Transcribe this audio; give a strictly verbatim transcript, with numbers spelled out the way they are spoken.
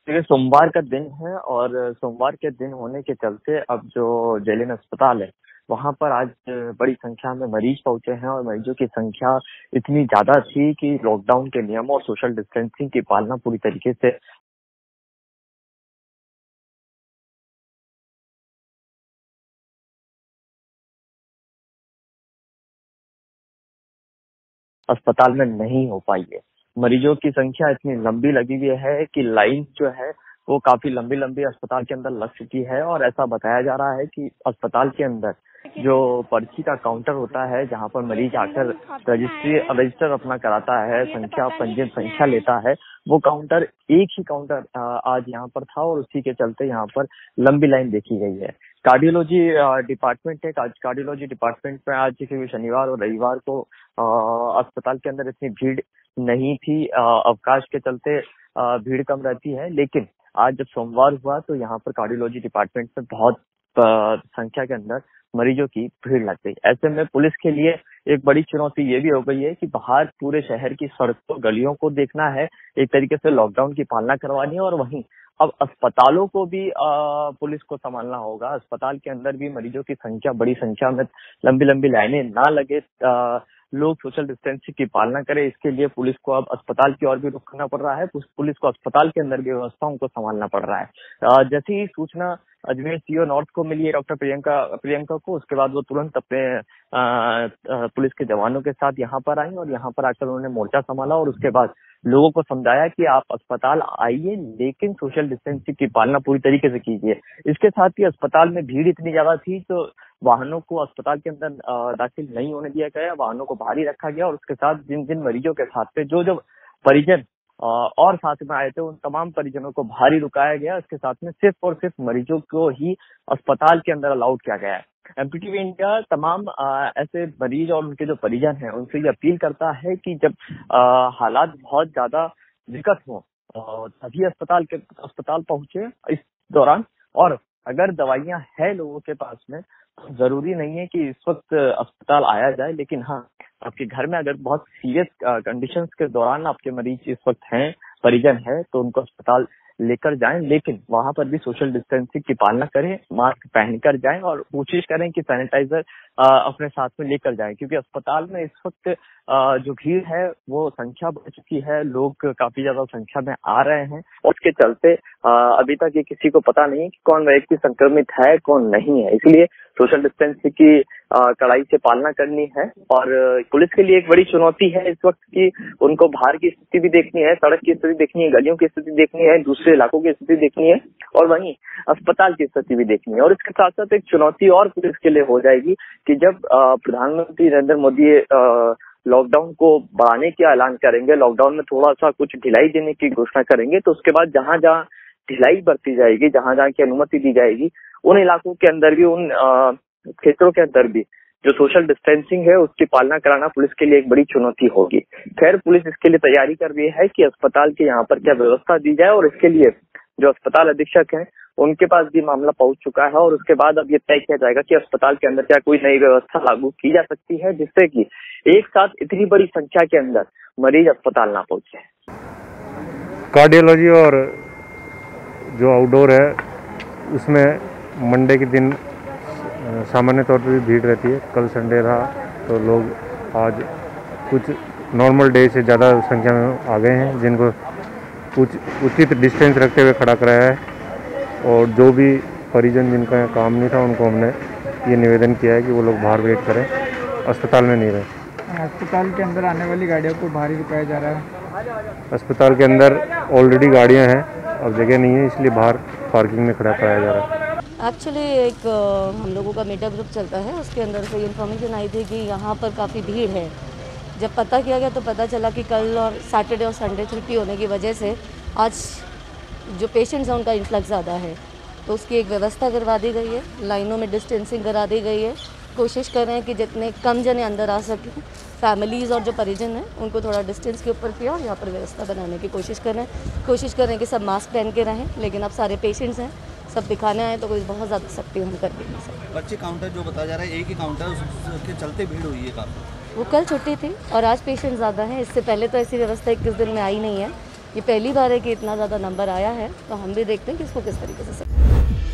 देखिए, सोमवार का दिन है और सोमवार के दिन होने के चलते अब जो जेलिन अस्पताल है, वहाँ पर आज बड़ी संख्या में मरीज पहुंचे हैं और मरीजों की संख्या इतनी ज्यादा थी कि लॉकडाउन के नियमों और सोशल डिस्टेंसिंग की पालना पूरी तरीके से अस्पताल में नहीं हो पाई है। मरीजों की संख्या इतनी लंबी लगी हुई है कि लाइन जो है वो काफी लंबी लंबी अस्पताल के अंदर लग चुकी है और ऐसा बताया जा रहा है कि अस्पताल के अंदर जो पर्ची का काउंटर होता है, जहां पर मरीज आकर रजिस्ट्री रजिस्टर अपना कराता है, संख्या पंजीयन संख्या लेता है, वो काउंटर एक ही काउंटर आज यहाँ पर था और उसी के चलते यहाँ पर लंबी लाइन देखी गई है। कार्डियोलॉजी डिपार्टमेंट है, कार्डियोलॉजी डिपार्टमेंट में आज क्योंकि शनिवार और रविवार को अस्पताल के अंदर इतनी भीड़ नहीं थी, अवकाश के चलते भीड़ कम रहती है, लेकिन आज जब सोमवार हुआ तो यहाँ पर कार्डियोलॉजी डिपार्टमेंट में बहुत संख्या के अंदर मरीजों की भीड़ लग गई। ऐसे में पुलिस के लिए एक बड़ी चुनौती ये भी हो गई है कि बाहर पूरे शहर की सड़कों गलियों को देखना है, एक तरीके से लॉकडाउन की पालना करवानी है और वहीं अब अस्पतालों को भी आ, पुलिस को संभालना होगा। अस्पताल के अंदर भी मरीजों की संख्या बड़ी संख्या में लंबी लंबी लाइनें ना लगे, आ, लोग सोशल डिस्टेंसिंग की पालना करें, इसके लिए पुलिस को अब अस्पताल की ओर भी रुख करना पड़ रहा है। पुलिस को अस्पताल के अंदर की व्यवस्थाओं को संभालना पड़ रहा है। जैसे ही सूचना अजमेर सीओ नॉर्थ को मिली है डॉक्टर प्रियंका प्रियंका को, उसके बाद वो तुरंत अपने आ, आ, पुलिस के जवानों के साथ यहाँ पर आई और यहाँ पर आकर उन्होंने मोर्चा संभाला और उसके बाद लोगों को समझाया कि आप अस्पताल आइए, लेकिन सोशल डिस्टेंसिंग की पालना पूरी तरीके से कीजिए। इसके साथ ही अस्पताल में भीड़ इतनी ज्यादा थी तो वाहनों को अस्पताल के अंदर दाखिल नहीं होने दिया गया, वाहनों को बाहर ही रखा गया और उसके साथ जिन जिन मरीजों के साथ पे जो जो परिजन और साथ में आए थे उन तमाम परिजनों को बाहर ही रुकाया गया। इसके साथ में सिर्फ और सिर्फ मरीजों को ही अस्पताल के अंदर अलाउड किया गया है। एमपीटीवी इंडिया तमाम आ, ऐसे मरीज और उनके जो परिजन हैं उनसे ये अपील करता है कि जब आ, हालात बहुत ज्यादा विकट हो तभी अस्पताल के अस्पताल पहुंचे इस दौरान, और अगर दवाइयां है लोगों के पास में तो जरूरी नहीं है कि इस वक्त अस्पताल आया जाए, लेकिन हाँ आपके घर में अगर बहुत सीरियस कंडीशंस के दौरान आपके मरीज इस वक्त हैं, परिजन है, तो उनको अस्पताल लेकर जाएं, लेकिन वहां पर भी सोशल डिस्टेंसिंग की पालना करें, मास्क पहनकर जाएं और कोशिश करें कि सैनिटाइजर अपने साथ में लेकर जाएं, क्योंकि अस्पताल में इस वक्त जो भीड़ है वो संख्या बढ़ चुकी है, लोग काफी ज्यादा संख्या में आ रहे हैं और उसके चलते अभी तक ये किसी को पता नहीं कि कौन व्यक्ति संक्रमित है कौन नहीं है, इसलिए सोशल डिस्टेंसिंग की कड़ाई से पालना करनी है। और पुलिस के लिए एक बड़ी चुनौती है इस वक्त की उनको बाहर की स्थिति भी देखनी है, सड़क की स्थिति देखनी है, गलियों की स्थिति देखनी है, दूसरे इलाकों की स्थिति देखनी है और वहीं अस्पताल की स्थिति भी देखनी है। और इसके साथ साथ एक चुनौती और पुलिस के लिए हो जाएगी कि जब प्रधानमंत्री नरेंद्र मोदी लॉकडाउन को बढ़ाने का ऐलान करेंगे, लॉकडाउन में थोड़ा सा कुछ ढिलाई देने की घोषणा करेंगे, तो उसके बाद जहां जहां ढिलाई बरती जाएगी, जहां जहां की अनुमति दी जाएगी, उन इलाकों के अंदर भी, उन क्षेत्रों के अंदर भी जो सोशल डिस्टेंसिंग है उसकी पालना कराना पुलिस के लिए एक बड़ी चुनौती होगी। खैर, पुलिस इसके लिए तैयारी कर रही है कि अस्पताल के यहाँ पर क्या व्यवस्था दी जाए और इसके लिए जो अस्पताल अधीक्षक हैं उनके पास भी मामला पहुंच चुका है और उसके बाद अब ये तय किया जाएगा कि अस्पताल के अंदर क्या कोई नई व्यवस्था लागू की जा सकती है जिससे कि एक साथ इतनी बड़ी संख्या के अंदर मरीज अस्पताल ना पहुंचे। कार्डियोलॉजी और जो आउटडोर है उसमें मंडे के दिन सामान्य तौर पर भी भीड़ रहती है। कल संडे था तो लोग आज कुछ नॉर्मल डे से ज़्यादा संख्या में आ गए हैं, जिनको कुछ उचित डिस्टेंस रखते हुए खड़ा कराया है और जो भी परिजन जिनका काम नहीं था उनको हमने ये निवेदन किया है कि वो लोग बाहर वेट करें, अस्पताल में नहीं रहें। अस्पताल के अंदर आने वाली गाड़ियों को बाहर ही रुकाया जा रहा है। अस्पताल के अंदर ऑलरेडी गाड़ियाँ हैं, अब जगह नहीं है इसलिए बाहर पार्किंग में खड़ा कराया जा रहा है। एक्चुअली एक हम लोगों का मीडिया ग्रुप चलता है, उसके अंदर से इन्फॉर्मेशन आई थी कि यहाँ पर काफ़ी भीड़ है। जब पता किया गया तो पता चला कि कल और सैटरडे और संडे छुट्टी होने की वजह से आज जो पेशेंट्स हैं उनका इन्फ्लक्स ज़्यादा है, तो उसकी एक व्यवस्था करवा दी गई है, लाइनों में डिस्टेंसिंग करा दी गई है। कोशिश कर रहे हैं कि जितने कम जने अंदर आ सकें, फैमिलीज़ और जो परिजन हैं उनको थोड़ा डिस्टेंस के ऊपर किया और यहाँ पर व्यवस्था बनाने की कोशिश कर रहे हैं। कोशिश कर रहे हैं कि सब मास्क पहन के रहें, लेकिन अब सारे पेशेंट्स हैं, सब दिखाने आए तो कोई बहुत ज़्यादा सख्ती हम कर भी नहीं सकते। बच्चे काउंटर जो बताया जा रहा है एक ही काउंटर उसके चलते भीड़ हुई है काफ़ी। वो कल छुट्टी थी और आज पेशेंट ज़्यादा हैं, इससे पहले तो ऐसी व्यवस्था इक्कीस दिन में आई नहीं है, ये पहली बार है कि इतना ज़्यादा नंबर आया है, तो हम भी देखते हैं कि इसको किस तरीके से